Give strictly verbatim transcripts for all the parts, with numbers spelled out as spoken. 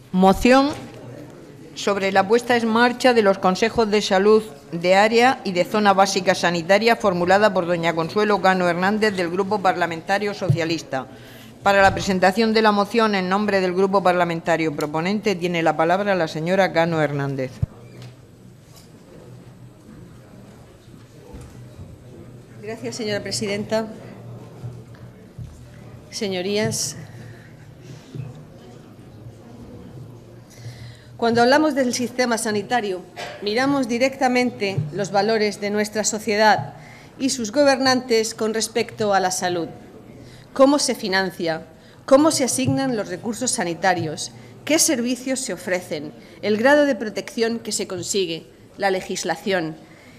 Moción sobre la puesta en marcha de los consejos de salud de área y de zona básica sanitaria, formulada por doña Consuelo Cano Hernández, del Grupo Parlamentario Socialista. Para la presentación de la moción en nombre del Grupo Parlamentario proponente tiene la palabra la señora Cano Hernández. Gracias, señora presidenta. Señorías, cuando hablamos del sistema sanitario, miramos directamente los valores de nuestra sociedad y sus gobernantes con respecto a la salud. ¿Cómo se financia? ¿Cómo se asignan los recursos sanitarios? ¿Qué servicios se ofrecen? El grado de protección que se consigue, la legislación,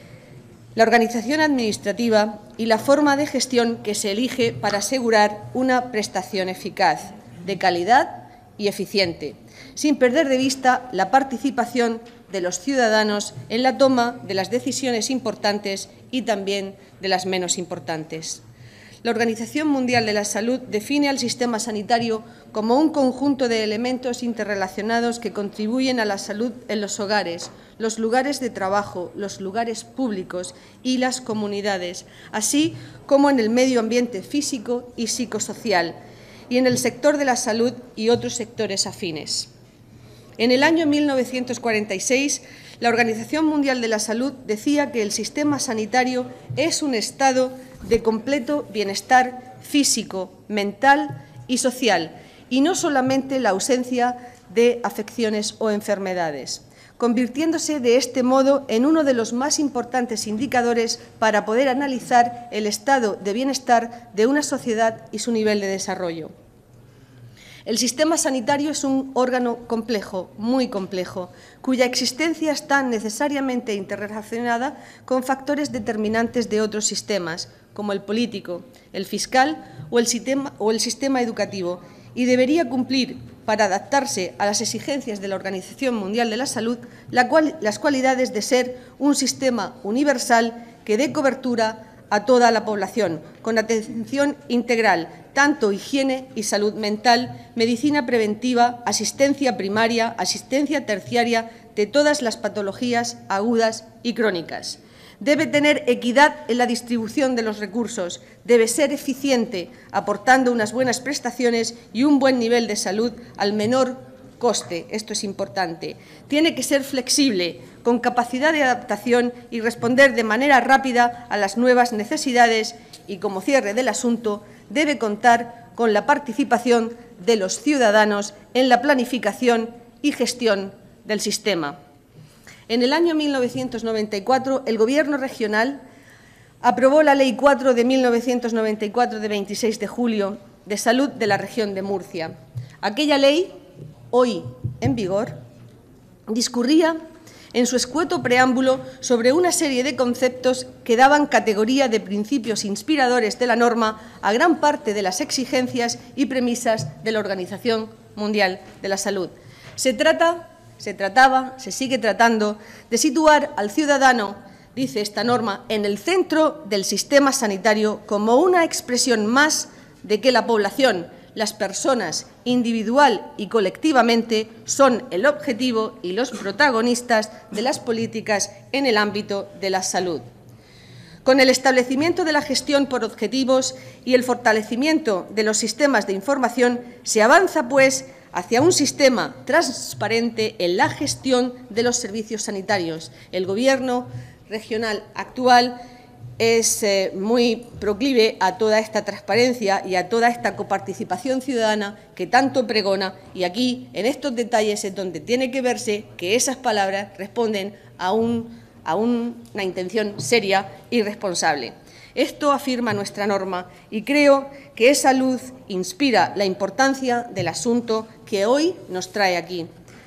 la organización administrativa y la forma de gestión que se elige para asegurar una prestación eficaz, de calidad y eficiente, sin perder de vista la participación de los ciudadanos en la toma de las decisiones importantes y también de las menos importantes. La Organización Mundial de la Salud define al sistema sanitario como un conjunto de elementos interrelacionados que contribuyen a la salud en los hogares, los lugares de trabajo, los lugares públicos y las comunidades, así como en el medio ambiente físico y psicosocial, y en el sector de la salud y otros sectores afines. En el año mil novecientos cuarenta y seis, la Organización Mundial de la Salud decía que el sistema sanitario es un estado de completo bienestar físico, mental y social, y no solamente la ausencia de afecciones o enfermedades, convirtiéndose de este modo en uno de los más importantes indicadores para poder analizar el estado de bienestar de una sociedad y su nivel de desarrollo. El sistema sanitario es un órgano complejo, muy complejo, cuya existencia está necesariamente interrelacionada con factores determinantes de otros sistemas, como el político, el fiscal o el sistema, o el sistema educativo, y debería cumplir, para adaptarse a las exigencias de la Organización Mundial de la Salud, la cual, las cualidades de ser un sistema universal que dé cobertura a toda la población, con atención integral, tanto higiene y salud mental, medicina preventiva, asistencia primaria, asistencia terciaria de todas las patologías agudas y crónicas. Debe tener equidad en la distribución de los recursos, debe ser eficiente, aportando unas buenas prestaciones y un buen nivel de salud al menor coste. Esto es importante. Tiene que ser flexible, con capacidad de adaptación y responder de manera rápida a las nuevas necesidades y, como cierre del asunto, debe contar con la participación de los ciudadanos en la planificación y gestión del sistema. En el año mil novecientos noventa y cuatro, el Gobierno regional aprobó la Ley cuatro de mil novecientos noventa y cuatro, de veintiséis de julio, de salud de la región de Murcia. Aquella ley, hoy en vigor, discurría en su escueto preámbulo sobre una serie de conceptos que daban categoría de principios inspiradores de la norma a gran parte de las exigencias y premisas de la Organización Mundial de la Salud. Se trata, se trataba, se sigue tratando de situar al ciudadano, dice esta norma, en el centro del sistema sanitario como una expresión más de que la población, las personas, individual y colectivamente, son el objetivo y los protagonistas de las políticas en el ámbito de la salud. Con el establecimiento de la gestión por objetivos y el fortalecimiento de los sistemas de información, se avanza, pues, hacia un sistema transparente en la gestión de los servicios sanitarios. El Gobierno regional actual es eh, muy proclive a toda esta transparencia y a toda esta coparticipación ciudadana que tanto pregona, y aquí, en estos detalles, es donde tiene que verse que esas palabras responden a, un, a un, una intención seria y responsable. Esto afirma nuestra norma y creo que esa luz inspira la importancia del asunto que hoy nos trae aquí.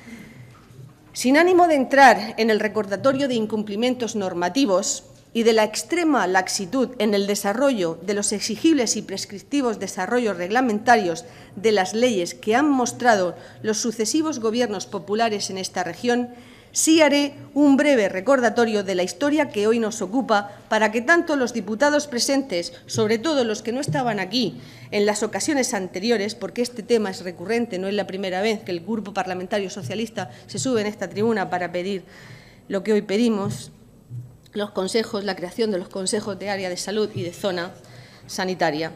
Sin ánimo de entrar en el recordatorio de incumplimientos normativos y de la extrema laxitud en el desarrollo de los exigibles y prescriptivos desarrollos reglamentarios de las leyes que han mostrado los sucesivos gobiernos populares en esta región, Sí haré un breve recordatorio de la historia que hoy nos ocupa para que tanto los diputados presentes, sobre todo los que no estaban aquí en las ocasiones anteriores, porque este tema es recurrente, no es la primera vez que el Grupo Parlamentario Socialista se sube en esta tribuna para pedir lo que hoy pedimos, los consejos, la creación de los consejos de área de salud y de zona sanitaria.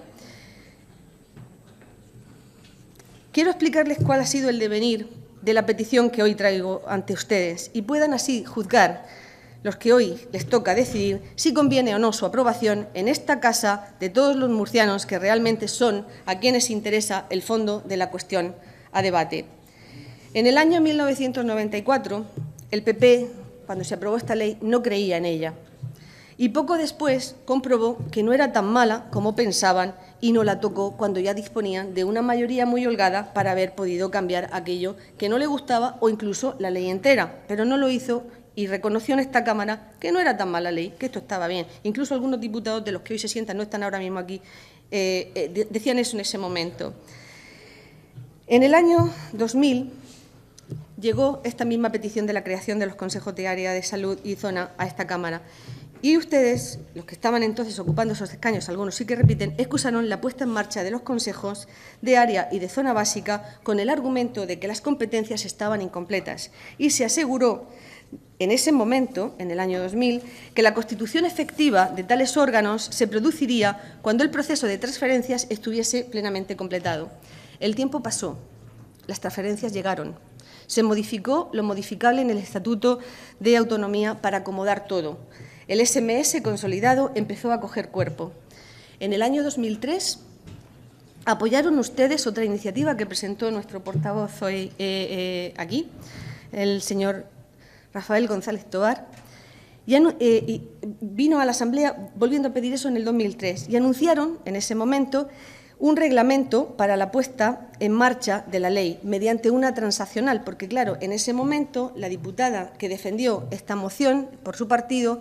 Quiero explicarles cuál ha sido el devenir de la petición que hoy traigo ante ustedes y puedan así juzgar los que hoy les toca decidir si conviene o no su aprobación en esta casa de todos los murcianos que realmente son a quienes interesa el fondo de la cuestión a debate. En el año mil novecientos noventa y cuatro, el P P, cuando se aprobó esta ley, no creía en ella y poco después comprobó que no era tan mala como pensaban y no la tocó cuando ya disponían de una mayoría muy holgada para haber podido cambiar aquello que no le gustaba o incluso la ley entera, pero no lo hizo y reconoció en esta Cámara que no era tan mala ley, que esto estaba bien. Incluso algunos diputados de los que hoy se sientan, no están ahora mismo aquí, eh, eh, decían eso en ese momento. En el año dos mil llegó esta misma petición de la creación de los consejos de área de salud y zona a esta Cámara. Y ustedes, los que estaban entonces ocupando esos escaños, algunos sí que repiten, excusaron la puesta en marcha de los consejos de área y de zona básica con el argumento de que las competencias estaban incompletas. Y se aseguró en ese momento, en el año dos mil, que la constitución efectiva de tales órganos se produciría cuando el proceso de transferencias estuviese plenamente completado. El tiempo pasó, las transferencias llegaron. Se modificó lo modificable en el Estatuto de Autonomía para acomodar todo. El S M S consolidado empezó a coger cuerpo. En el año dos mil tres apoyaron ustedes otra iniciativa que presentó nuestro portavoz hoy eh, eh, aquí, el señor Rafael González Tobar, y, eh, y vino a la Asamblea volviendo a pedir eso en el dos mil tres y anunciaron en ese momento un reglamento para la puesta en marcha de la ley mediante una transaccional, porque, claro, en ese momento la diputada que defendió esta moción por su partido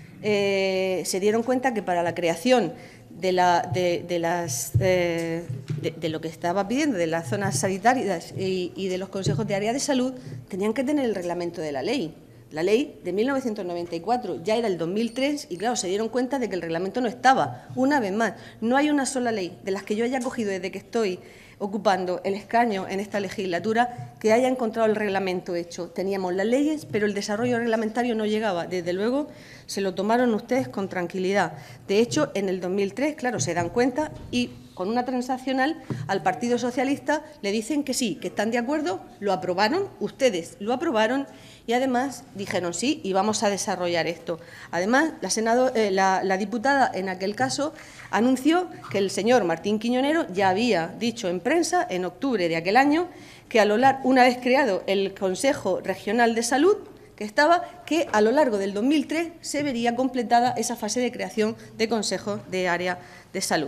eh, se dieron cuenta que para la creación de, la, de, de, las, eh, de, de lo que estaba pidiendo, de las zonas sanitarias y, y de los consejos de área de salud, tenían que tener el reglamento de la ley. La ley de mil novecientos noventa y cuatro ya era el dos mil tres y, claro, se dieron cuenta de que el reglamento no estaba. Una vez más, no hay una sola ley de las que yo haya cogido desde que estoy ocupando el escaño en esta legislatura que haya encontrado el reglamento hecho. Teníamos las leyes, pero el desarrollo reglamentario no llegaba. Desde luego, se lo tomaron ustedes con tranquilidad. De hecho, en el dos mil tres, claro, se dan cuenta y con una transaccional al Partido Socialista le dicen que sí, que están de acuerdo, lo aprobaron, ustedes lo aprobaron y además dijeron sí y vamos a desarrollar esto. Además, la, senado, eh, la, la diputada en aquel caso anunció que el señor Martín Quiñonero ya había dicho en prensa en octubre de aquel año que a lo largo, una vez creado el Consejo Regional de Salud, que estaba, que a lo largo del dos mil tres se vería completada esa fase de creación de consejos de área de salud.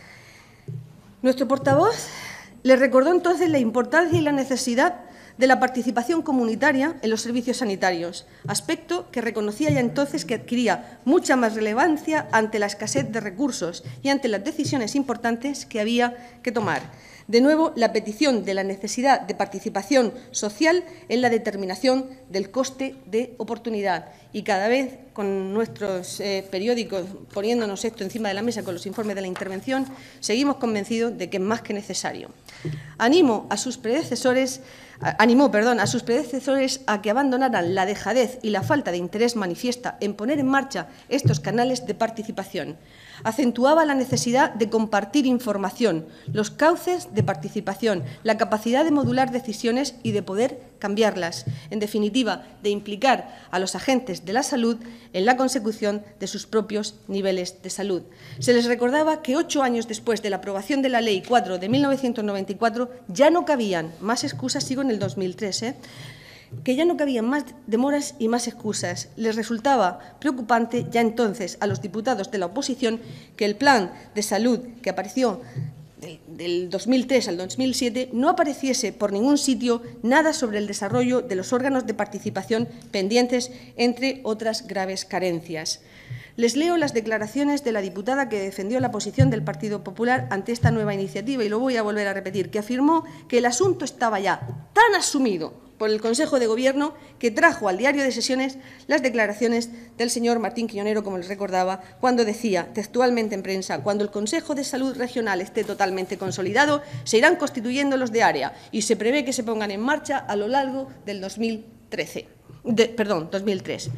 Nuestro portavoz le recordó entonces la importancia y la necesidad de la participación comunitaria en los servicios sanitarios, aspecto que reconocía ya entonces que adquiría mucha más relevancia ante la escasez de recursos y ante las decisiones importantes que había que tomar. De nuevo, la petición de la necesidad de participación social en la determinación del coste de oportunidad. Y cada vez, con nuestros eh, periódicos poniéndonos esto encima de la mesa con los informes de la intervención, seguimos convencidos de que es más que necesario. Animo a sus predecesores, a, animó perdón, a sus predecesores a que abandonaran la dejadez y la falta de interés manifiesta en poner en marcha estos canales de participación. Acentuaba la necesidad de compartir información, los cauces de participación, la capacidad de modular decisiones y de poder cambiarlas. En definitiva, de implicar a los agentes de la salud en la consecución de sus propios niveles de salud. Se les recordaba que ocho años después de la aprobación de la Ley cuatro de mil novecientos noventa y cuatro ya no cabían más excusas, sigo en el dos mil tres, ¿eh? que ya no cabían más demoras y más excusas. Les resultaba preocupante ya entonces a los diputados de la oposición que el plan de salud que apareció del, del dos mil tres al dos mil siete no apareciese por ningún sitio nada sobre el desarrollo de los órganos de participación pendientes, entre otras graves carencias. Les leo las declaraciones de la diputada que defendió la posición del Partido Popular ante esta nueva iniciativa y lo voy a volver a repetir, que afirmó que el asunto estaba ya tan asumido por el Consejo de Gobierno, que trajo al diario de sesiones las declaraciones del señor Martín Quiñonero, como les recordaba, cuando decía textualmente en prensa: cuando el Consejo de Salud Regional esté totalmente consolidado, se irán constituyendo los de área y se prevé que se pongan en marcha a lo largo del dos mil trece. De, perdón, dos mil tres.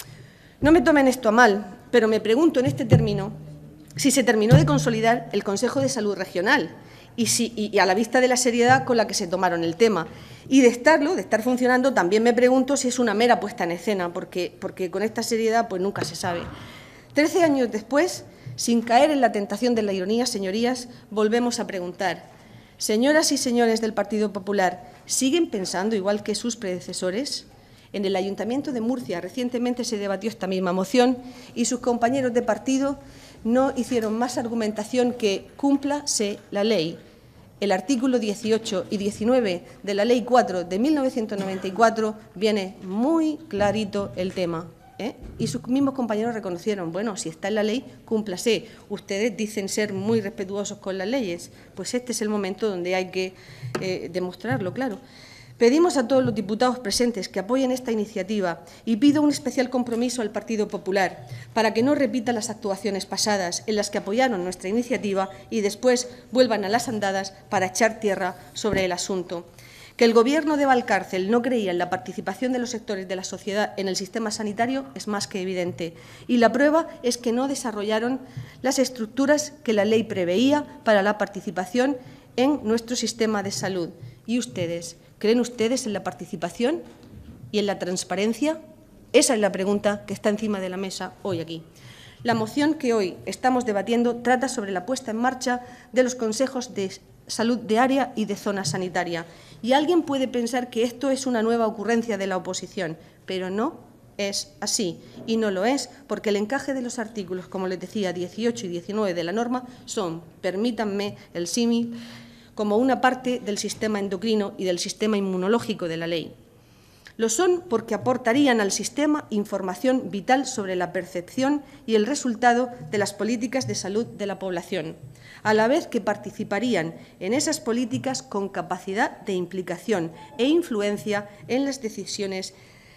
No me tomen esto a mal, pero me pregunto en este término si se terminó de consolidar el Consejo de Salud Regional y, si, y, y a la vista de la seriedad con la que se tomaron el tema. Y de estarlo, de estar funcionando, también me pregunto si es una mera puesta en escena, porque, porque con esta seriedad pues nunca se sabe. Trece años después, sin caer en la tentación de la ironía, señorías, volvemos a preguntar: señoras y señores del Partido Popular, ¿siguen pensando igual que sus predecesores? En el Ayuntamiento de Murcia recientemente se debatió esta misma moción y sus compañeros de partido no hicieron más argumentación que cúmplase la ley. El artículo dieciocho y diecinueve de la Ley cuatro de mil novecientos noventa y cuatro viene muy clarito el tema, ¿eh? Y sus mismos compañeros reconocieron: bueno, si está en la ley, cúmplase. Ustedes dicen ser muy respetuosos con las leyes, pues este es el momento donde hay que eh, demostrarlo, claro. Pedimos a todos los diputados presentes que apoyen esta iniciativa y pido un especial compromiso al Partido Popular para que no repita las actuaciones pasadas en las que apoyaron nuestra iniciativa y después vuelvan a las andadas para echar tierra sobre el asunto. Que el Gobierno de Valcárcel no creía en la participación de los sectores de la sociedad en el sistema sanitario es más que evidente, y la prueba es que no desarrollaron las estructuras que la ley preveía para la participación en nuestro sistema de salud. ¿Y ustedes? ¿Creen ustedes en la participación y en la transparencia? Esa es la pregunta que está encima de la mesa hoy aquí. La moción que hoy estamos debatiendo trata sobre la puesta en marcha de los consejos de salud de área y de zona sanitaria. Y alguien puede pensar que esto es una nueva ocurrencia de la oposición, pero no es así. Y no lo es porque el encaje de los artículos, como les decía, dieciocho y diecinueve de la norma son, permítanme el símil, como una parte del sistema endocrino y del sistema inmunológico de la ley. Lo son porque aportarían al sistema información vital sobre la percepción y el resultado de las políticas de salud de la población, a la vez que participarían en esas políticas con capacidad de implicación e influencia en las decisiones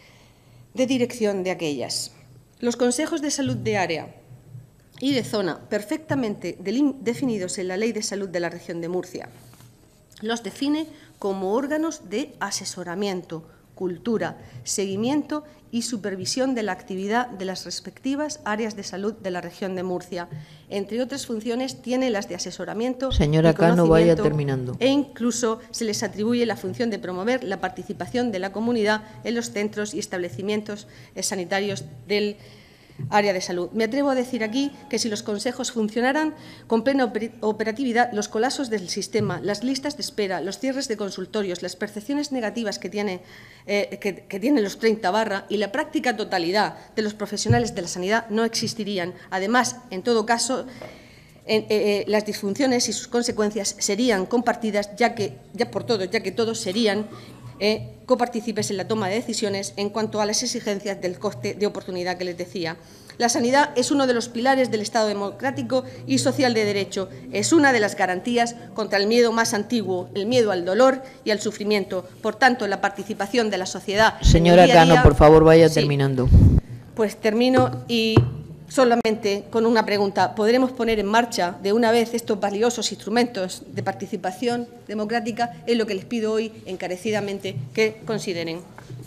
de dirección de aquellas. Los consejos de salud de área y de zona, perfectamente definidos en la Ley de Salud de la Región de Murcia, los define como órganos de asesoramiento, cultura, seguimiento y supervisión de la actividad de las respectivas áreas de salud de la Región de Murcia. Entre otras funciones, tiene las de asesoramiento. Señora y Cano, vaya terminando. E incluso se les atribuye la función de promover la participación de la comunidad en los centros y establecimientos sanitarios del área de salud. Me atrevo a decir aquí que si los consejos funcionaran con plena operatividad, los colapsos del sistema, las listas de espera, los cierres de consultorios, las percepciones negativas que, tiene, eh, que, que tienen los treinta barra y la práctica totalidad de los profesionales de la sanidad no existirían. Además, en todo caso, eh, eh, las disfunciones y sus consecuencias serían compartidas ya, que, ya por todos, ya que todos serían Eh, copartícipes en la toma de decisiones en cuanto a las exigencias del coste de oportunidad que les decía. La sanidad es uno de los pilares del Estado democrático y social de derecho. Es una de las garantías contra el miedo más antiguo, el miedo al dolor y al sufrimiento. Por tanto, la participación de la sociedad… Señora día a día, Cano, por favor, vaya sí, terminando. Pues termino y solamente con una pregunta. ¿Podremos poner en marcha de una vez estos valiosos instrumentos de participación democrática? Es lo que les pido hoy encarecidamente que consideren.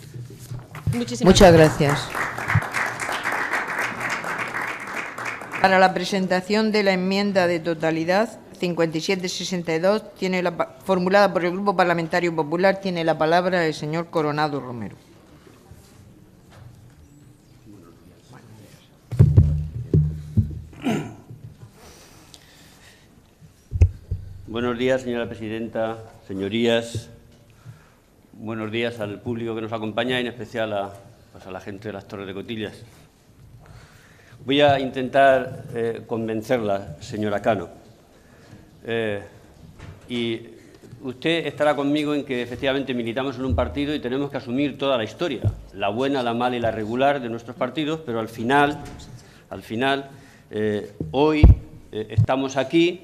Muchísimas Muchas gracias. Para la presentación de la enmienda de totalidad cincuenta y siete sesenta y dos, tiene la, formulada por el Grupo Parlamentario Popular, tiene la palabra el señor Coronado Romero. Buenos días, señora presidenta, señorías. Buenos días al público que nos acompaña y en especial a, pues a la gente de las Torres de Cotillas. Voy a intentar eh, convencerla, señora Cano. Eh, y usted estará conmigo en que efectivamente militamos en un partido y tenemos que asumir toda la historia, la buena, la mala y la regular de nuestros partidos, pero al final, al final, eh, hoy eh, estamos aquí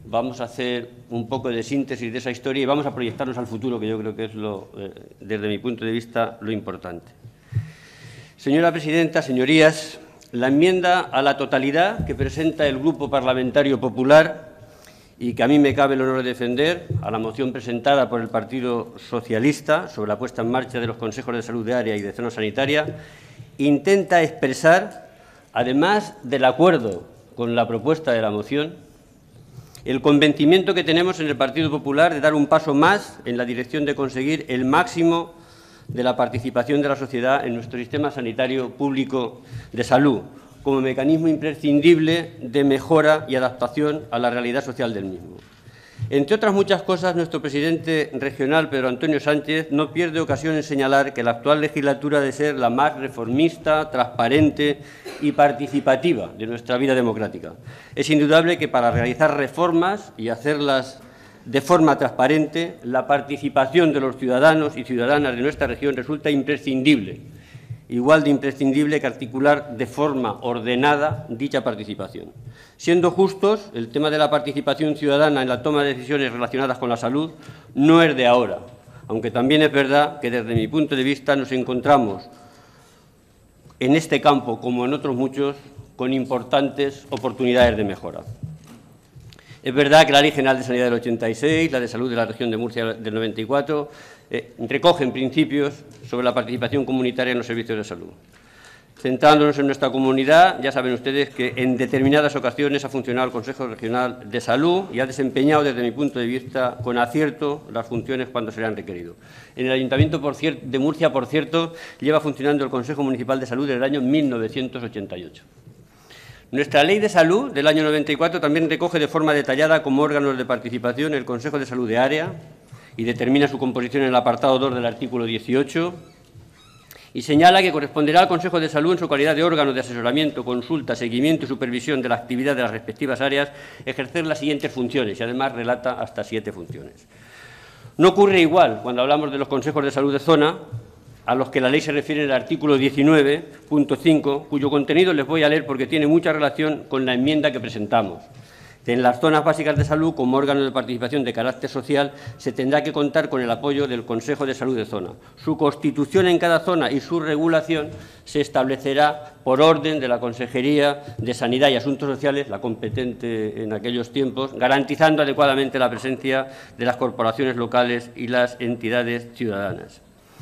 vamos a hacer un poco de síntesis de esa historia y vamos a proyectarnos al futuro, que yo creo que es, lo, eh, desde mi punto de vista, lo importante. Señora presidenta, señorías, la enmienda a la totalidad que presenta el Grupo Parlamentario Popular y que a mí me cabe el honor de defender, a la moción presentada por el Partido Socialista sobre la puesta en marcha de los consejos de salud de área y de zona sanitaria, intenta expresar, además del acuerdo con la propuesta de la moción, el convencimiento que tenemos en el Partido Popular de dar un paso más en la dirección de conseguir el máximo de la participación de la sociedad en nuestro sistema sanitario público de salud, como mecanismo imprescindible de mejora y adaptación a la realidad social del mismo. Entre otras muchas cosas, nuestro presidente regional, Pedro Antonio Sánchez, no pierde ocasión en señalar que la actual legislatura ha de ser la más reformista, transparente y participativa de nuestra vida democrática. Es indudable que para realizar reformas y hacerlas de forma transparente, la participación de los ciudadanos y ciudadanas de nuestra región resulta imprescindible, igual de imprescindible que articular de forma ordenada dicha participación. Siendo justos, el tema de la participación ciudadana en la toma de decisiones relacionadas con la salud no es de ahora, aunque también es verdad que desde mi punto de vista nos encontramos en este campo, como en otros muchos, con importantes oportunidades de mejora. Es verdad que la Ley General de Sanidad del ochenta y seis, la de Salud de la Región de Murcia del noventa y cuatro, eh, recogen principios sobre la participación comunitaria en los servicios de salud. Centrándonos en nuestra comunidad, ya saben ustedes que en determinadas ocasiones ha funcionado el Consejo Regional de Salud y ha desempeñado, desde mi punto de vista, con acierto las funciones cuando se le han requerido. En el Ayuntamiento de Murcia, por cierto, lleva funcionando el Consejo Municipal de Salud desde el año mil novecientos ochenta y ocho. Nuestra Ley de Salud del año noventa y cuatro también recoge de forma detallada como órganos de participación el Consejo de Salud de Área y determina su composición en el apartado dos del artículo dieciocho y señala que corresponderá al Consejo de Salud, en su calidad de órgano de asesoramiento, consulta, seguimiento y supervisión de la actividad de las respectivas áreas, ejercer las siguientes funciones y además relata hasta siete funciones. No ocurre igual cuando hablamos de los consejos de salud de zona, a los que la ley se refiere en el artículo diecinueve punto cinco, cuyo contenido les voy a leer porque tiene mucha relación con la enmienda que presentamos. En las zonas básicas de salud, como órgano de participación de carácter social, se tendrá que contar con el apoyo del Consejo de Salud de Zona. Su constitución en cada zona y su regulación se establecerá por orden de la Consejería de Sanidad y Asuntos Sociales, la competente en aquellos tiempos, garantizando adecuadamente la presencia de las corporaciones locales y las entidades ciudadanas.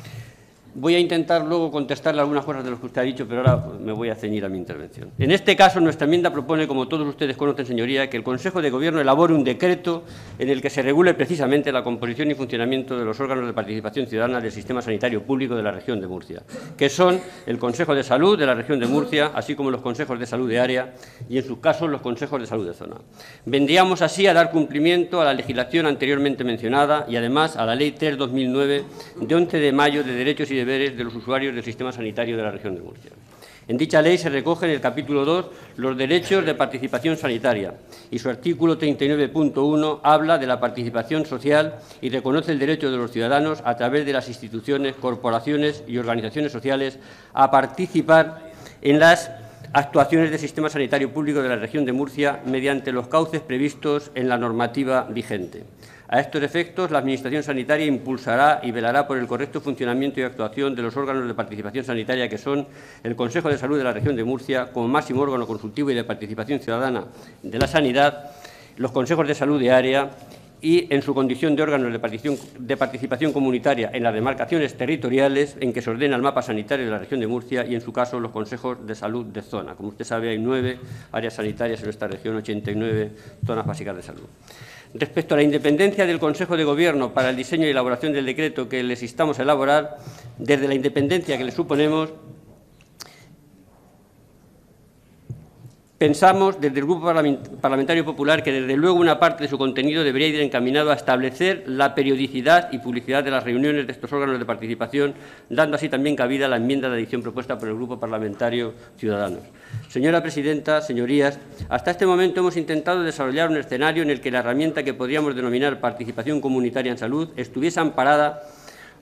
Voy a intentar luego contestarle algunas cosas de lo que usted ha dicho, pero ahora me voy a ceñir a mi intervención. En este caso, nuestra enmienda propone, como todos ustedes conocen, señoría, que el Consejo de Gobierno elabore un decreto en el que se regule precisamente la composición y funcionamiento de los órganos de participación ciudadana del sistema sanitario público de la región de Murcia, que son el Consejo de Salud de la región de Murcia, así como los consejos de salud de área y, en sus casos, los consejos de salud de zona. Vendríamos así a dar cumplimiento a la legislación anteriormente mencionada y, además, a la Ley tres barra dos mil nueve de once de mayo de Derechos y Deberes de los usuarios del sistema sanitario de la región de Murcia. En dicha ley se recoge en el capítulo dos los derechos de participación sanitaria y su artículo treinta y nueve punto uno habla de la participación social y reconoce el derecho de los ciudadanos a través de las instituciones, corporaciones y organizaciones sociales a participar en las actuaciones del sistema sanitario público de la región de Murcia mediante los cauces previstos en la normativa vigente. A estos efectos, la Administración sanitaria impulsará y velará por el correcto funcionamiento y actuación de los órganos de participación sanitaria, que son el Consejo de Salud de la región de Murcia, como máximo órgano consultivo y de participación ciudadana de la sanidad, los consejos de salud de área y, en su condición de órganos de participación, de participación comunitaria en las demarcaciones territoriales en que se ordena el mapa sanitario de la región de Murcia y, en su caso, los consejos de salud de zona. Como usted sabe, hay nueve áreas sanitarias en nuestra región, ochenta y nueve zonas básicas de salud. Respecto a la independencia del Consejo de Gobierno para el diseño y elaboración del decreto que les instamos a elaborar, desde la independencia que le suponemos, pensamos desde el Grupo Parlamentario Popular que, desde luego, una parte de su contenido debería ir encaminado a establecer la periodicidad y publicidad de las reuniones de estos órganos de participación, dando así también cabida a la enmienda de adición propuesta por el Grupo Parlamentario Ciudadanos. Señora presidenta, señorías, hasta este momento hemos intentado desarrollar un escenario en el que la herramienta que podríamos denominar participación comunitaria en salud estuviese amparada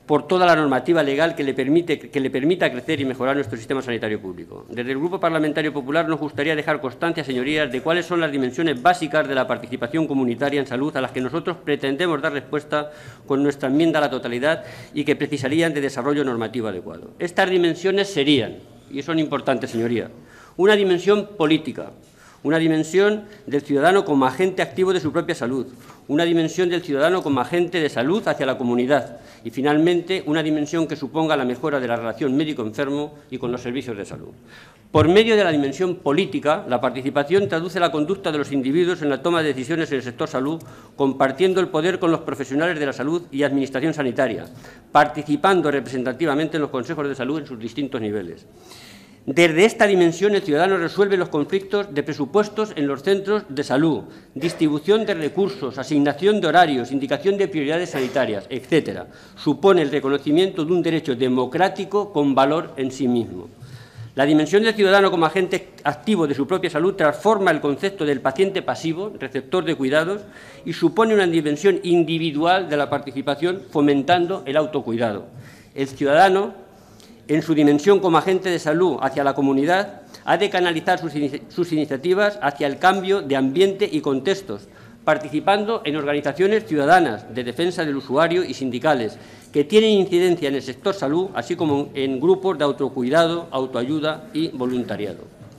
por toda la normativa legal que le, permite, que le permita crecer y mejorar nuestro sistema sanitario público. Desde el Grupo Parlamentario Popular nos gustaría dejar constancia, señorías, de cuáles son las dimensiones básicas de la participación comunitaria en salud a las que nosotros pretendemos dar respuesta con nuestra enmienda a la totalidad y que precisarían de desarrollo normativo adecuado. Estas dimensiones serían, y son importantes, señorías, una dimensión política, una dimensión del ciudadano como agente activo de su propia salud, una dimensión del ciudadano como agente de salud hacia la comunidad y, finalmente, una dimensión que suponga la mejora de la relación médico-enfermo y con los servicios de salud. Por medio de la dimensión política, la participación traduce la conducta de los individuos en la toma de decisiones en el sector salud, compartiendo el poder con los profesionales de la salud y administración sanitaria, participando representativamente en los consejos de salud en sus distintos niveles. Desde esta dimensión, el ciudadano resuelve los conflictos de presupuestos en los centros de salud, distribución de recursos, asignación de horarios, indicación de prioridades sanitarias, etcétera. Supone el reconocimiento de un derecho democrático con valor en sí mismo. La dimensión del ciudadano como agente activo de su propia salud transforma el concepto del paciente pasivo, receptor de cuidados, y supone una dimensión individual de la participación, fomentando el autocuidado. El ciudadano, en su dimensión como agente de salud hacia la comunidad, ha de canalizar sus, sus iniciativas hacia el cambio de ambiente y contextos, participando en organizaciones ciudadanas de defensa del usuario y sindicales, que tienen incidencia en el sector salud, así como en grupos de autocuidado, autoayuda y voluntariado.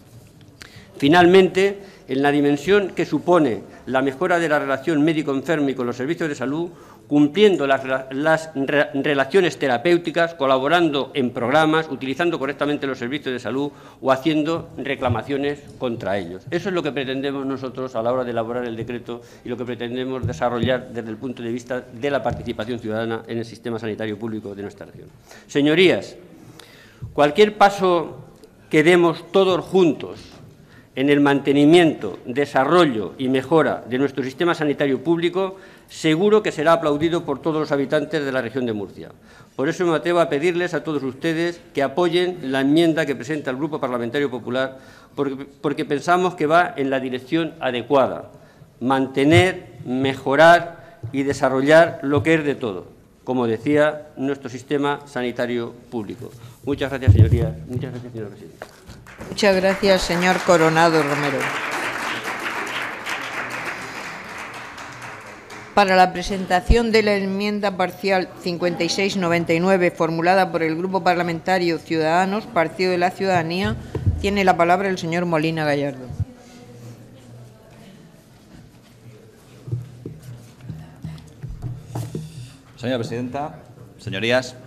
Finalmente, en la dimensión que supone la mejora de la relación médico-enfermo y con los servicios de salud, cumpliendo las, las re, relaciones terapéuticas, colaborando en programas, utilizando correctamente los servicios de salud o haciendo reclamaciones contra ellos. Eso es lo que pretendemos nosotros a la hora de elaborar el decreto y lo que pretendemos desarrollar desde el punto de vista de la participación ciudadana en el sistema sanitario público de nuestra región. Señorías, cualquier paso que demos todos juntos en el mantenimiento, desarrollo y mejora de nuestro sistema sanitario público, seguro que será aplaudido por todos los habitantes de la región de Murcia. Por eso me atrevo a pedirles a todos ustedes que apoyen la enmienda que presenta el Grupo Parlamentario Popular, porque, porque pensamos que va en la dirección adecuada: mantener, mejorar y desarrollar lo que es de todo, como decía, nuestro sistema sanitario público. Muchas gracias, señorías. Muchas gracias, señora presidenta. Muchas gracias, señor Coronado Romero. Para la presentación de la enmienda parcial cincuenta y seis noventa y nueve formulada por el Grupo Parlamentario Ciudadanos, Partido de la Ciudadanía, tiene la palabra el señor Molina Gallardo. Señora presidenta, señorías,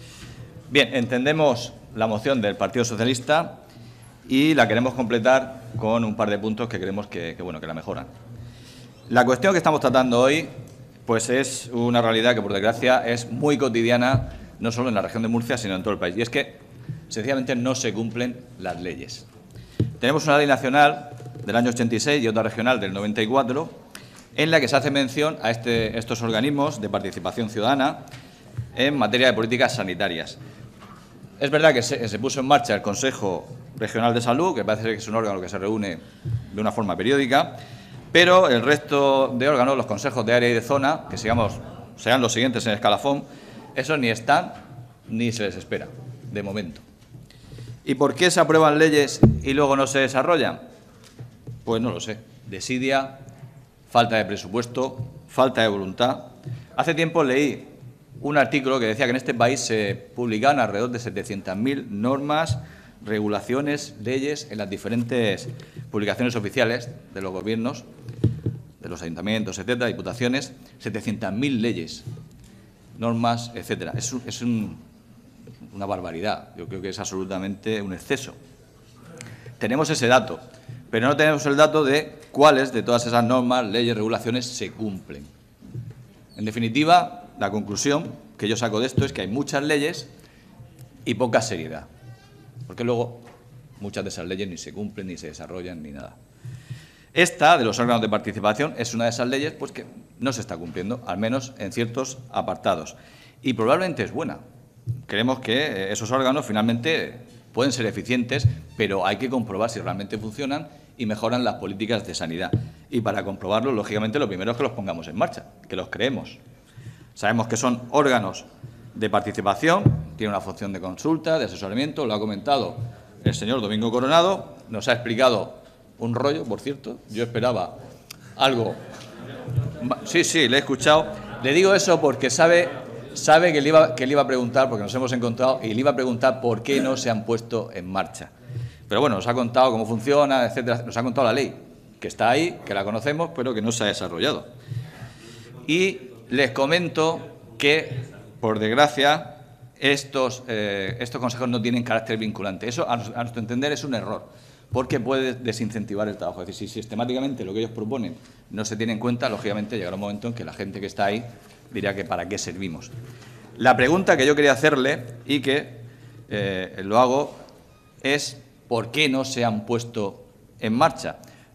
bien, entendemos la moción del Partido Socialista y la queremos completar con un par de puntos que creemos que, que, bueno, que la mejoran. La cuestión que estamos tratando hoy pues es una realidad que, por desgracia, es muy cotidiana, no solo en la región de Murcia, sino en todo el país. Y es que, sencillamente, no se cumplen las leyes. Tenemos una ley nacional del año ochenta y seis y otra regional del noventa y cuatro, en la que se hace mención a este, estos organismos de participación ciudadana en materia de políticas sanitarias. Es verdad que se, se puso en marcha el Consejo Regional de Salud, que parece que es un órgano que se reúne de una forma periódica, pero el resto de órganos, los consejos de área y de zona, que sigamos, sean los siguientes en el escalafón, esos ni están ni se les espera, de momento. ¿Y por qué se aprueban leyes y luego no se desarrollan? Pues no lo sé. Desidia, falta de presupuesto, falta de voluntad. Hace tiempo leí un artículo que decía que en este país se publicaban alrededor de setecientas mil normas, regulaciones, leyes en las diferentes publicaciones oficiales de los gobiernos, de los ayuntamientos, etcétera, diputaciones, setecientas mil leyes, normas, etcétera. Es, un, es un, una barbaridad. Yo creo que es absolutamente un exceso. Tenemos ese dato, pero no tenemos el dato de cuáles de todas esas normas, leyes, regulaciones se cumplen. En definitiva, la conclusión que yo saco de esto es que hay muchas leyes y poca seriedad, porque luego muchas de esas leyes ni se cumplen, ni se desarrollan, ni nada. Esta, de los órganos de participación, es una de esas leyes pues, que no se está cumpliendo, al menos en ciertos apartados. Y probablemente es buena. Creemos que esos órganos finalmente pueden ser eficientes, pero hay que comprobar si realmente funcionan y mejoran las políticas de sanidad. Y para comprobarlo, lógicamente, lo primero es que los pongamos en marcha, que los creemos. Sabemos que son órganos de participación, tiene una función de consulta, de asesoramiento, lo ha comentado el señor Domingo Coronado, nos ha explicado un rollo, por cierto, yo esperaba algo. Sí, sí, le he escuchado. Le digo eso porque sabe, sabe que, le iba, que le iba a preguntar, porque nos hemos encontrado, y le iba a preguntar por qué no se han puesto en marcha. Pero bueno, nos ha contado cómo funciona, etcétera, nos ha contado la ley, que está ahí, que la conocemos, pero que no se ha desarrollado. Y les comento que, por desgracia, estos, eh, estos consejos no tienen carácter vinculante. Eso, a, a nuestro entender, es un error, porque puede desincentivar el trabajo. Es decir, si sistemáticamente lo que ellos proponen no se tiene en cuenta, lógicamente llegará un momento en que la gente que está ahí dirá que para qué servimos. La pregunta que yo quería hacerle, y que eh, lo hago, es ¿por qué no se han puesto en marcha?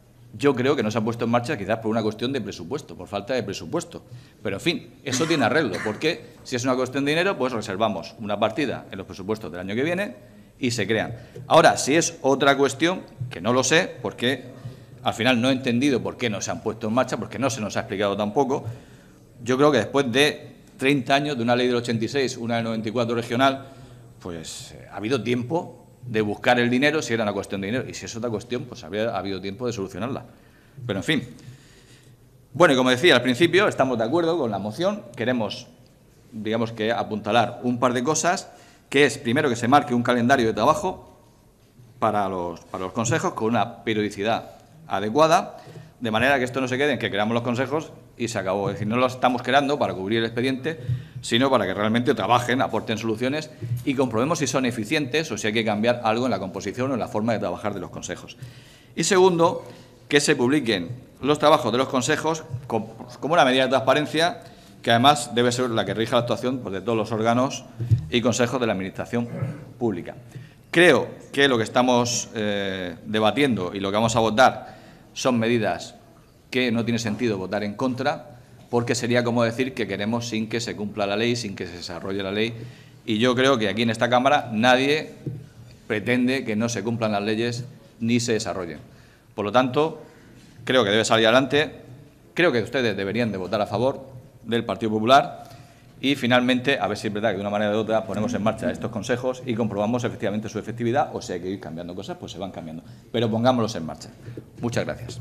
Yo creo que no se han puesto en marcha quizás por una cuestión de presupuesto, por falta de presupuesto. Pero, en fin, eso tiene arreglo, porque si es una cuestión de dinero, pues reservamos una partida en los presupuestos del año que viene y se crean. Ahora, si es otra cuestión, que no lo sé, porque al final no he entendido por qué no se han puesto en marcha, porque no se nos ha explicado tampoco, yo creo que después de treinta años de una ley del ochenta y seis, una del noventa y cuatro regional, pues eh, ha habido tiempo de buscar el dinero si era una cuestión de dinero. Y si es otra cuestión, pues habría habido tiempo de solucionarla. Pero, en fin. Bueno, y como decía al principio, estamos de acuerdo con la moción. Queremos, digamos que, apuntalar un par de cosas, que es, primero, que se marque un calendario de trabajo para los, para los consejos con una periodicidad adecuada, de manera que esto no se quede en que creamos los consejos y se acabó. Es decir, no los estamos creando para cubrir el expediente, sino para que realmente trabajen, aporten soluciones y comprobemos si son eficientes o si hay que cambiar algo en la composición o en la forma de trabajar de los consejos. Y segundo, que se publiquen los trabajos de los consejos como una medida de transparencia que además debe ser la que rija la actuación pues, de todos los órganos y consejos de la Administración pública. Creo que lo que estamos eh, debatiendo y lo que vamos a votar son medidas que no tiene sentido votar en contra, porque sería como decir que queremos sin que se cumpla la ley, sin que se desarrolle la ley. Y yo creo que aquí en esta Cámara nadie pretende que no se cumplan las leyes ni se desarrollen. Por lo tanto, creo que debe salir adelante. Creo que ustedes deberían de votar a favor del Partido Popular y, finalmente, a ver si es verdad que de una manera u otra ponemos en marcha estos consejos y comprobamos efectivamente su efectividad, o si hay que ir cambiando cosas, pues se van cambiando. Pero pongámoslos en marcha. Muchas gracias.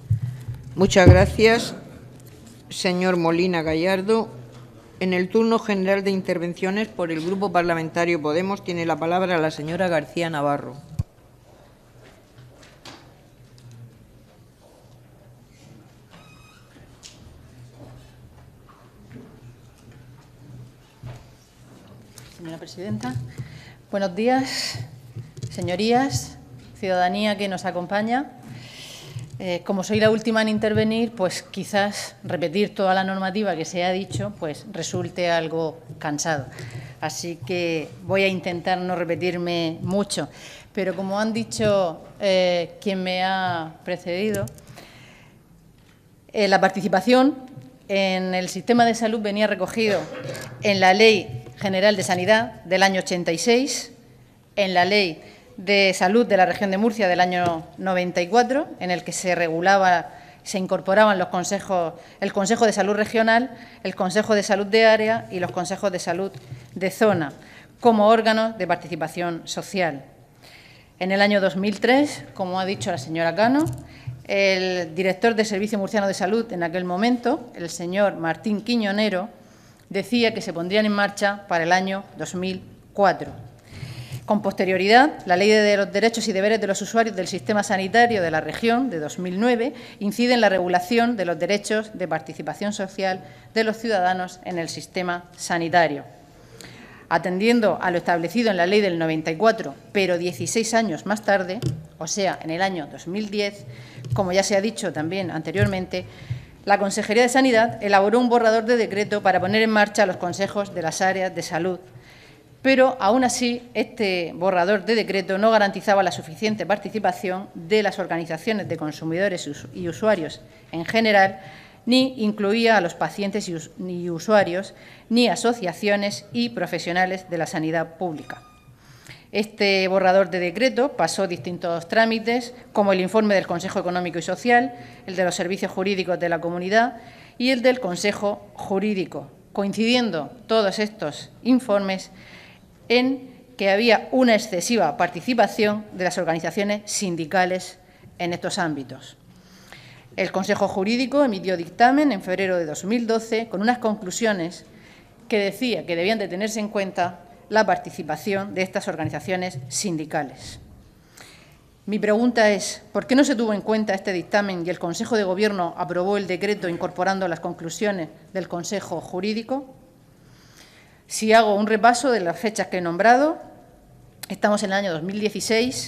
Muchas gracias, señor Molina Gallardo. En el turno general de intervenciones por el Grupo Parlamentario Podemos tiene la palabra la señora García Navarro. Señora presidenta, buenos días, señorías, ciudadanía que nos acompaña. Eh, como soy la última en intervenir, pues quizás repetir toda la normativa que se ha dicho pues resulte algo cansado. Así que voy a intentar no repetirme mucho. Pero como han dicho eh, quien me ha precedido, eh, la participación en el sistema de salud venía recogido en la Ley General de Sanidad del año ochenta y seis, en la Ley de Salud de la Región de Murcia del año noventa y cuatro, en el que se regulaba, se incorporaban los consejos, el Consejo de Salud Regional, el Consejo de Salud de Área y los Consejos de Salud de Zona, como órganos de participación social. En el año dos mil tres, como ha dicho la señora Cano, el director del Servicio Murciano de Salud en aquel momento, el señor Martín Quiñonero, decía que se pondrían en marcha para el año dos mil cuatro. Con posterioridad, la Ley de los Derechos y Deberes de los Usuarios del Sistema Sanitario de la Región, de dos mil nueve, incide en la regulación de los derechos de participación social de los ciudadanos en el sistema sanitario. Atendiendo a lo establecido en la Ley del noventa y cuatro, pero dieciséis años más tarde, o sea, en el año dos mil diez, como ya se ha dicho también anteriormente, la Consejería de Sanidad elaboró un borrador de decreto para poner en marcha los consejos de las áreas de salud. Pero, aún así, este borrador de decreto no garantizaba la suficiente participación de las organizaciones de consumidores y usuarios en general, ni incluía a los pacientes y usuarios, ni asociaciones y profesionales de la sanidad pública. Este borrador de decreto pasó distintos trámites, como el informe del Consejo Económico y Social, el de los Servicios Jurídicos de la Comunidad y el del Consejo Jurídico coincidiendo todos estos informes en que había una excesiva participación de las organizaciones sindicales en estos ámbitos. El Consejo Jurídico emitió dictamen en febrero de dos mil doce con unas conclusiones que decía que debían de tenerse en cuenta la participación de estas organizaciones sindicales. Mi pregunta es, ¿por qué no se tuvo en cuenta este dictamen y el Consejo de Gobierno aprobó el decreto incorporando las conclusiones del Consejo Jurídico? Si hago un repaso de las fechas que he nombrado, estamos en el año dos mil dieciséis,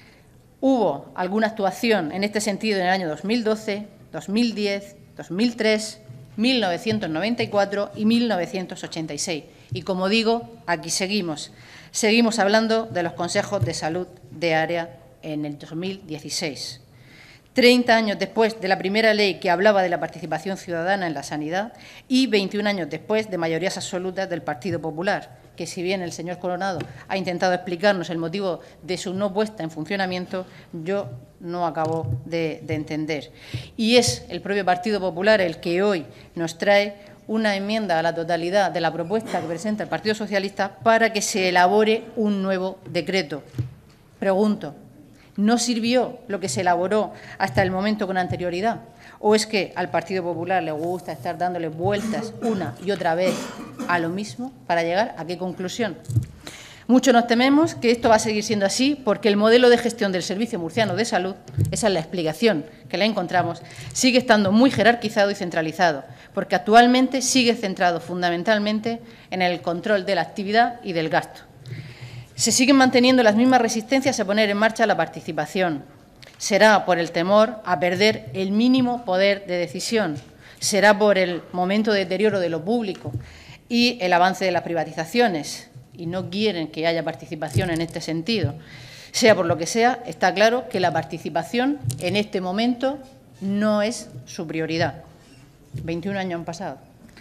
hubo alguna actuación en este sentido en el año dos mil doce, dos mil diez, dos mil tres, mil novecientos noventa y cuatro y mil novecientos ochenta y seis. Y, como digo, aquí seguimos. Seguimos hablando de los consejos de salud de área en el dos mil dieciséis. treinta años después de la primera ley que hablaba de la participación ciudadana en la sanidad y veintiún años después de mayorías absolutas del Partido Popular, que si bien el señor Coronado ha intentado explicarnos el motivo de su no puesta en funcionamiento, yo no acabo de, de entender. Y es el propio Partido Popular el que hoy nos trae una enmienda a la totalidad de la propuesta que presenta el Partido Socialista para que se elabore un nuevo decreto. Pregunto, ¿no sirvió lo que se elaboró hasta el momento con anterioridad? ¿O es que al Partido Popular le gusta estar dándole vueltas una y otra vez a lo mismo para llegar a qué conclusión? Mucho nos tememos que esto va a seguir siendo así porque el modelo de gestión del Servicio Murciano de Salud, esa es la explicación que le encontramos, sigue estando muy jerarquizado y centralizado, porque actualmente sigue centrado fundamentalmente en el control de la actividad y del gasto. Se siguen manteniendo las mismas resistencias a poner en marcha la participación. Será por el temor a perder el mínimo poder de decisión, será por el momento de deterioro de lo público y el avance de las privatizaciones, y no quieren que haya participación en este sentido. Sea por lo que sea, está claro que la participación en este momento no es su prioridad. veintiún años han pasado.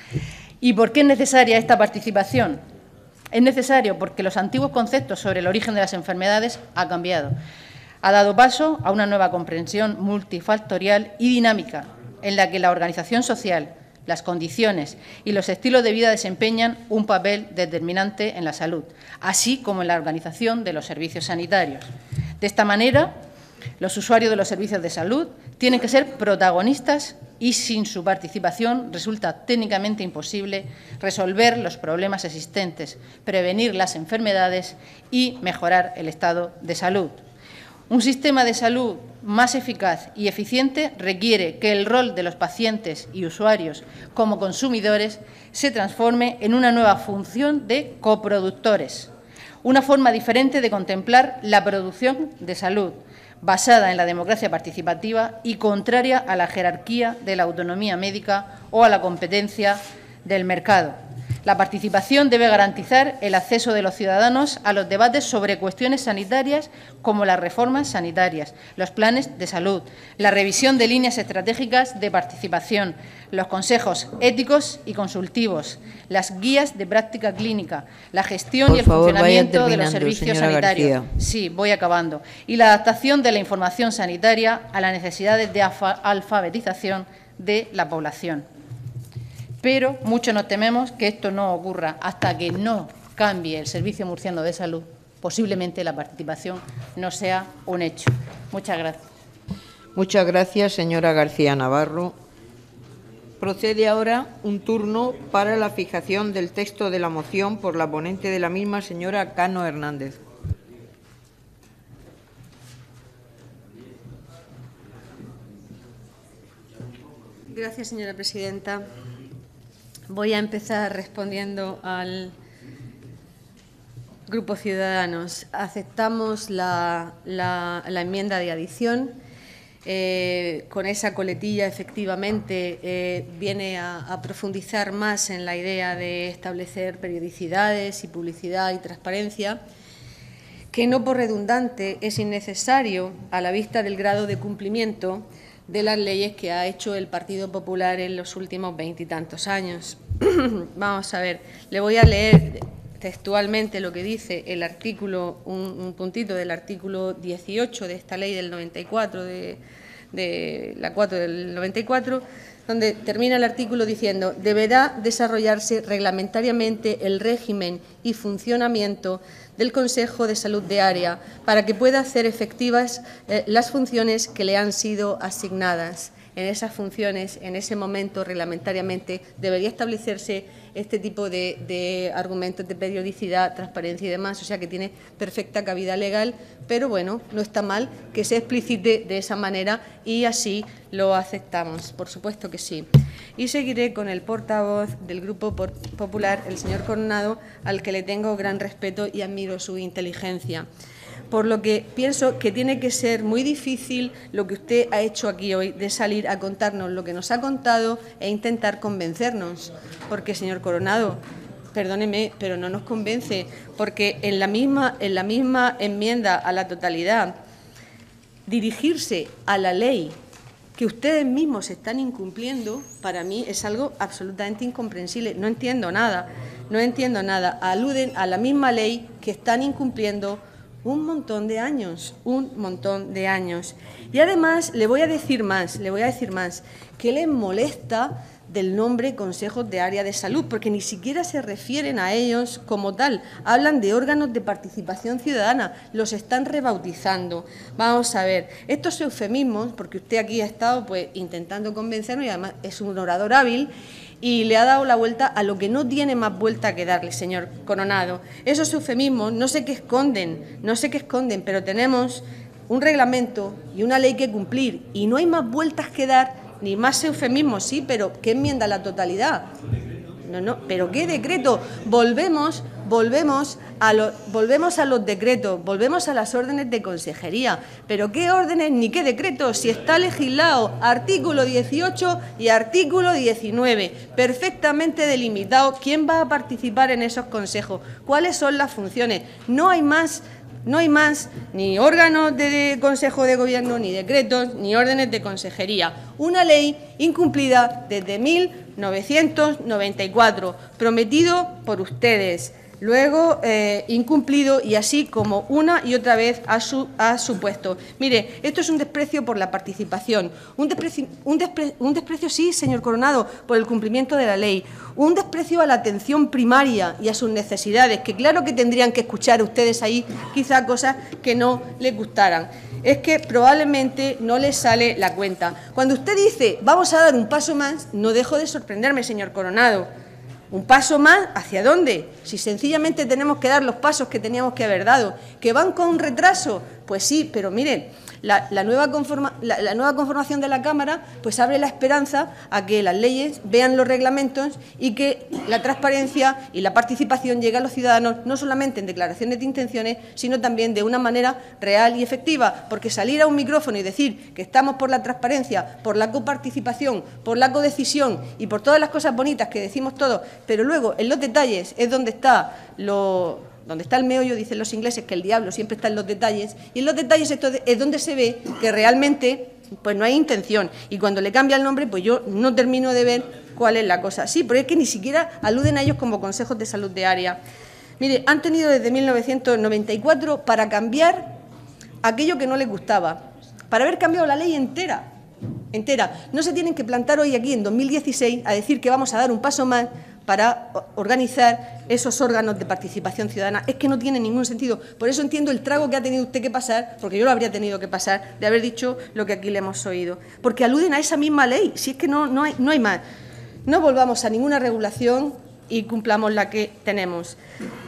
¿Y por qué es necesaria esta participación? Es necesario porque los antiguos conceptos sobre el origen de las enfermedades han cambiado. Ha dado paso a una nueva comprensión multifactorial y dinámica, en la que la organización social, las condiciones y los estilos de vida desempeñan un papel determinante en la salud, así como en la organización de los servicios sanitarios. De esta manera, los usuarios de los servicios de salud tienen que ser protagonistas y sin su participación resulta técnicamente imposible resolver los problemas existentes, prevenir las enfermedades y mejorar el estado de salud. Un sistema de salud más eficaz y eficiente requiere que el rol de los pacientes y usuarios como consumidores se transforme en una nueva función de coproductores, una forma diferente de contemplar la producción de salud, basada en la democracia participativa y contraria a la jerarquía de la autonomía médica o a la competencia del mercado. La participación debe garantizar el acceso de los ciudadanos a los debates sobre cuestiones sanitarias como las reformas sanitarias, los planes de salud, la revisión de líneas estratégicas de participación, los consejos éticos y consultivos, las guías de práctica clínica, la gestión Por y el favor, funcionamiento de los servicios sanitarios. García. Sí, voy acabando. Y la adaptación de la información sanitaria a las necesidades de alfabetización de la población. Pero mucho nos tememos que esto no ocurra hasta que no cambie el Servicio Murciano de Salud. Posiblemente la participación no sea un hecho. Muchas gracias. Muchas gracias, señora García Navarro. Procede ahora un turno para la fijación del texto de la moción por la ponente de la misma, señora Cano Hernández. Gracias, señora presidenta. Voy a empezar respondiendo al Grupo Ciudadanos. Aceptamos la, la, la enmienda de adición. Eh, con esa coletilla, efectivamente, eh, viene a, a profundizar más en la idea de establecer periodicidades y publicidad y transparencia, que no por redundante es innecesario a la vista del grado de cumplimiento de las leyes que ha hecho el Partido Popular en los últimos veintitantos años. Vamos a ver, le voy a leer textualmente lo que dice el artículo, un, un puntito del artículo dieciocho de esta ley del noventa y cuatro, de, de la cuatro del noventa y cuatro, donde termina el artículo diciendo: deberá desarrollarse reglamentariamente el régimen y funcionamiento del Consejo de Salud de Área para que pueda hacer efectivas eh, las funciones que le han sido asignadas. En esas funciones, en ese momento, reglamentariamente, debería establecerse este tipo de, de argumentos de periodicidad, transparencia y demás, o sea que tiene perfecta cabida legal, pero bueno, no está mal que se explicite de esa manera y así lo aceptamos, por supuesto que sí. Y seguiré con el portavoz del Grupo Popular, el señor Coronado, al que le tengo gran respeto y admiro su inteligencia. Por lo que pienso que tiene que ser muy difícil lo que usted ha hecho aquí hoy, de salir a contarnos lo que nos ha contado e intentar convencernos. Porque, señor Coronado, perdóneme, pero no nos convence, porque en la misma, en la misma enmienda a la totalidad, dirigirse a la ley que ustedes mismos están incumpliendo, para mí es algo absolutamente incomprensible. No entiendo nada, no entiendo nada. Aluden a la misma ley que están incumpliendo un montón de años, un montón de años. Y además le voy a decir más, le voy a decir más, que les molesta del nombre Consejos de Área de Salud, porque ni siquiera se refieren a ellos como tal, hablan de órganos de participación ciudadana, los están rebautizando. Vamos a ver, estos eufemismos, porque usted aquí ha estado pues intentando convencernos y además es un orador hábil, y le ha dado la vuelta a lo que no tiene más vuelta que darle, señor Coronado. Esos eufemismos no sé qué esconden, no sé qué esconden, pero tenemos un reglamento y una ley que cumplir y no hay más vueltas que dar, ni más eufemismos, sí, pero ¿qué enmienda a la totalidad? No, no, pero ¿qué decreto? Volvemos, volvemos a, lo, volvemos a los decretos, volvemos a las órdenes de consejería. ¿Pero qué órdenes ni qué decretos? Si está legislado artículo dieciocho y artículo diecinueve, perfectamente delimitado quién va a participar en esos consejos, cuáles son las funciones. No hay más... No hay más ni órganos de Consejo de Gobierno, ni decretos, ni órdenes de consejería. Una ley incumplida desde mil novecientos noventa y cuatro, prometido por ustedes, luego eh, incumplido y así como una y otra vez ha, su, ha supuesto. Mire, esto es un desprecio por la participación, un desprecio, un, despre, un desprecio, sí, señor Coronado, por el cumplimiento de la ley, un desprecio a la atención primaria y a sus necesidades, que claro que tendrían que escuchar ustedes ahí quizá cosas que no les gustaran. Es que probablemente no les sale la cuenta. Cuando usted dice, vamos a dar un paso más, no dejo de sorprenderme, señor Coronado. ¿Un paso más? ¿Hacia dónde? Si sencillamente tenemos que dar los pasos que teníamos que haber dado. ¿Que van con retraso? Pues sí, pero miren, la, la, nueva conforma, la, la nueva conformación de la Cámara pues abre la esperanza a que las leyes vean los reglamentos y que la transparencia y la participación llegue a los ciudadanos no solamente en declaraciones de intenciones, sino también de una manera real y efectiva, porque salir a un micrófono y decir que estamos por la transparencia, por la coparticipación, por la codecisión y por todas las cosas bonitas que decimos todos, pero luego en los detalles es donde está lo... donde está el meollo, dicen los ingleses, que el diablo siempre está en los detalles, y en los detalles esto es donde se ve que realmente pues no hay intención. Y cuando le cambia el nombre, pues yo no termino de ver cuál es la cosa. Sí, pero es que ni siquiera aluden a ellos como consejos de salud de área. Mire, han tenido desde mil novecientos noventa y cuatro para cambiar aquello que no les gustaba, para haber cambiado la ley entera, entera. No se tienen que plantar hoy aquí en dos mil dieciséis a decir que vamos a dar un paso más para organizar esos órganos de participación ciudadana. Es que no tiene ningún sentido. Por eso entiendo el trago que ha tenido usted que pasar, porque yo lo habría tenido que pasar, de haber dicho lo que aquí le hemos oído. Porque aluden a esa misma ley, si es que no, no, hay, no hay más. No volvamos a ninguna regulación y cumplamos la que tenemos.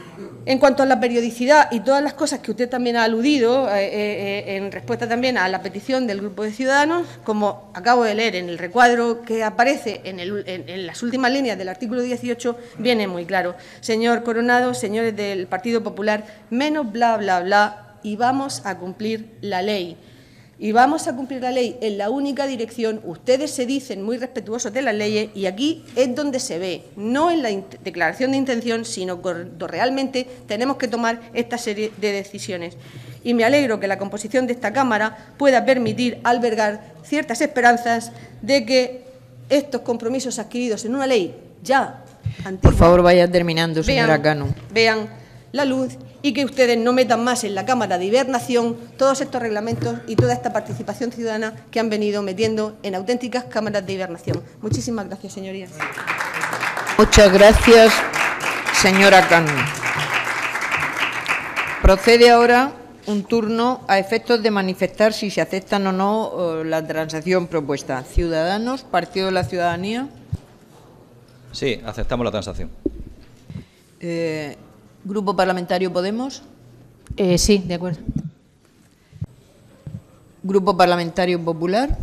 En cuanto a la periodicidad y todas las cosas que usted también ha aludido, eh, eh, en respuesta también a la petición del Grupo de Ciudadanos, como acabo de leer en el recuadro que aparece en, el, en, en las últimas líneas del artículo dieciocho, viene muy claro. Señor Coronado, señores del Partido Popular, menos bla, bla, bla, y vamos a cumplir la ley. Y vamos a cumplir la ley en la única dirección. Ustedes se dicen muy respetuosos de las leyes y aquí es donde se ve, no en la declaración de intención, sino cuando realmente tenemos que tomar esta serie de decisiones. Y me alegro que la composición de esta Cámara pueda permitir albergar ciertas esperanzas de que estos compromisos adquiridos en una ley ya antigua... Por favor, vaya terminando, señora vean, Cano. Vean la luz y que ustedes no metan más en la Cámara de hibernación todos estos reglamentos y toda esta participación ciudadana que han venido metiendo en auténticas cámaras de hibernación. Muchísimas gracias, señorías. Muchas gracias, señora Cano. Procede ahora un turno a efectos de manifestar si se aceptan o no la transacción propuesta. Ciudadanos, Partido de la Ciudadanía. Sí, aceptamos la transacción. Eh, Grupo Parlamentario Podemos. Eh, sí, de acuerdo. Grupo Parlamentario Popular.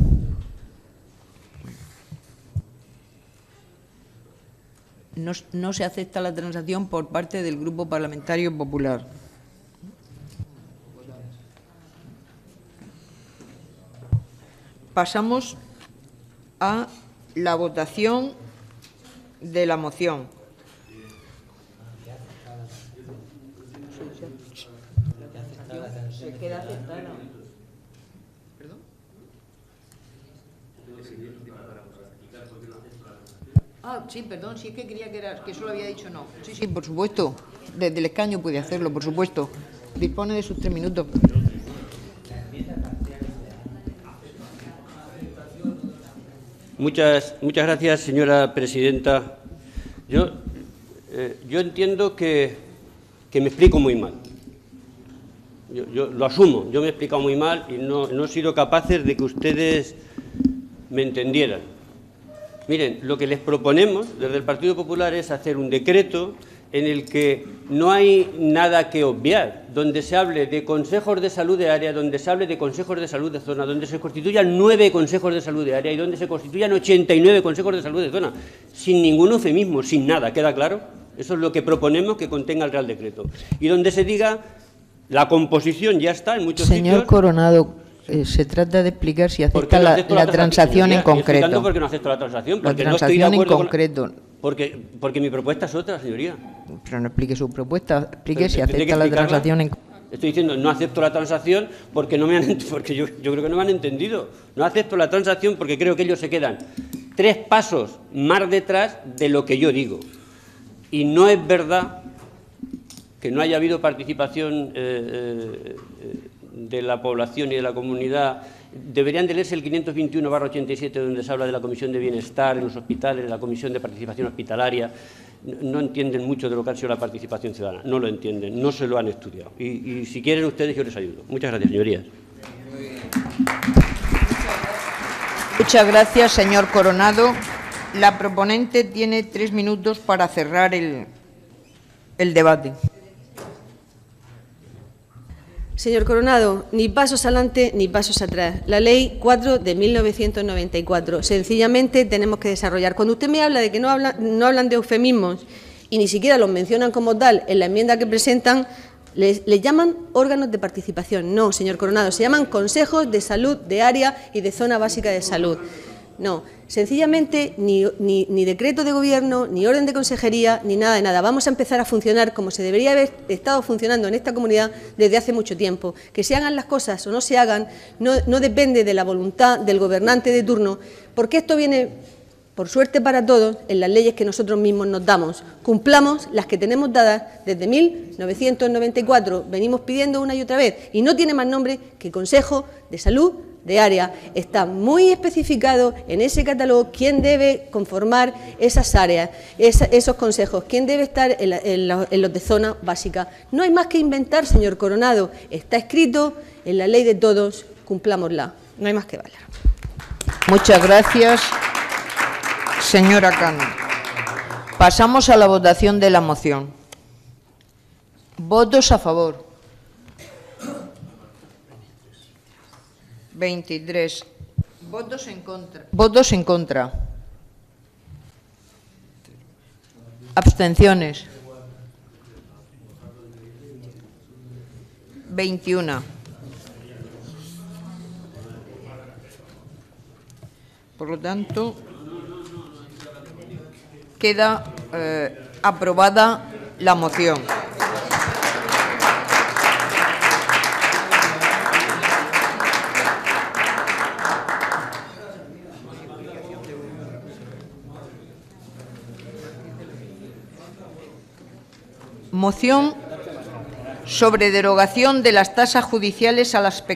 No, no se acepta la transacción por parte del Grupo Parlamentario Popular. Pasamos a la votación de la moción. Se queda aceptada. ¿Perdón? Ah, sí, perdón, sí es que creía que, era, que solo había dicho no. Sí, sí, por supuesto. Desde el escaño puede hacerlo, por supuesto. Dispone de sus tres minutos. Muchas, muchas gracias, señora presidenta. Yo, eh, yo entiendo que, que me explico muy mal. Yo, yo lo asumo, yo me he explicado muy mal y no, no he sido capaces de que ustedes me entendieran. Miren, lo que les proponemos desde el Partido Popular es hacer un decreto en el que no hay nada que obviar, donde se hable de consejos de salud de área, donde se hable de consejos de salud de zona, donde se constituyan nueve consejos de salud de área y donde se constituyan ochenta y nueve consejos de salud de zona, sin ningún eufemismo, sin nada, ¿queda claro? Eso es lo que proponemos que contenga el Real Decreto. Y donde se diga, la composición ya está en muchos Señor sitios. Coronado, eh, se trata de explicar si ¿Por qué acepta no la, acepto la la transacción en Estoy concreto. explicando por qué no acepto la transacción, La porque no estoy de transacción en acuerdo con la- concreto. Porque, porque mi propuesta es otra, señoría. Pero no explique su propuesta, explique Pero si tendré que acepta la explicarla. transacción en Estoy diciendo, no acepto la transacción porque no me han ent- porque yo, yo creo que no me han entendido. No acepto la transacción porque creo que ellos se quedan tres pasos más detrás de lo que yo digo. Y no es verdad que no haya habido participación eh, eh, de la población y de la comunidad. Deberían de leerse el quinientos veintiuno barra ochenta y siete, donde se habla de la Comisión de Bienestar en los hospitales, de la Comisión de Participación Hospitalaria. No entienden mucho de lo que ha sido la participación ciudadana, no lo entienden, no se lo han estudiado. Y, y si quieren ustedes, yo les ayudo. Muchas gracias, señorías. Muchas gracias, señor Coronado. La proponente tiene tres minutos para cerrar el, el debate. Señor Coronado, ni pasos adelante ni pasos atrás. La Ley cuatro de mil novecientos noventa y cuatro. Sencillamente tenemos que desarrollar. Cuando usted me habla de que no hablan, no hablan de eufemismos y ni siquiera los mencionan como tal en la enmienda que presentan, les, les llaman órganos de participación. No, señor Coronado, se llaman consejos de salud de área y de zona básica de salud. No, sencillamente ni, ni, ni decreto de gobierno, ni orden de consejería, ni nada de nada. Vamos a empezar a funcionar como se debería haber estado funcionando en esta comunidad desde hace mucho tiempo. Que se hagan las cosas o no se hagan no, no depende de la voluntad del gobernante de turno, porque esto viene, por suerte para todos, en las leyes que nosotros mismos nos damos. Cumplamos las que tenemos dadas desde mil novecientos noventa y cuatro. Venimos pidiendo una y otra vez y no tiene más nombre que Consejo de Salud de área. Está muy especificado en ese catálogo quién debe conformar esas áreas, esa, esos consejos, quién debe estar en, la, en, la, en los de zona básica. No hay más que inventar, señor Coronado. Está escrito en la ley de todos, cumplámosla. No hay más que valer. Muchas gracias, señora Cano. Pasamos a la votación de la moción. Votos a favor. veintitrés. Votos en contra. Votos en contra. Abstenciones. veintiuno. Por lo tanto, queda eh, aprobada la moción. Moción sobre derogación de las tasas judiciales a las